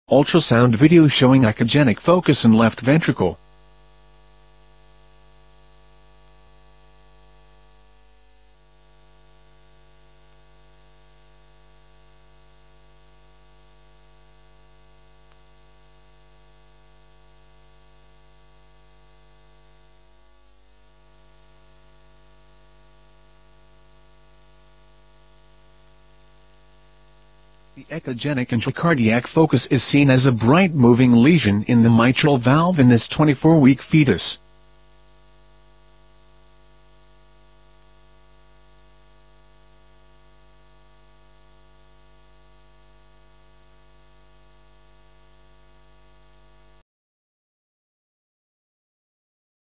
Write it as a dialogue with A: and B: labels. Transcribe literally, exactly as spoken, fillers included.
A: Ultrasound video showing echogenic focus in left ventricle. The echogenic intracardiac focus is seen as a bright moving lesion in the mitral valve in this twenty-four week fetus.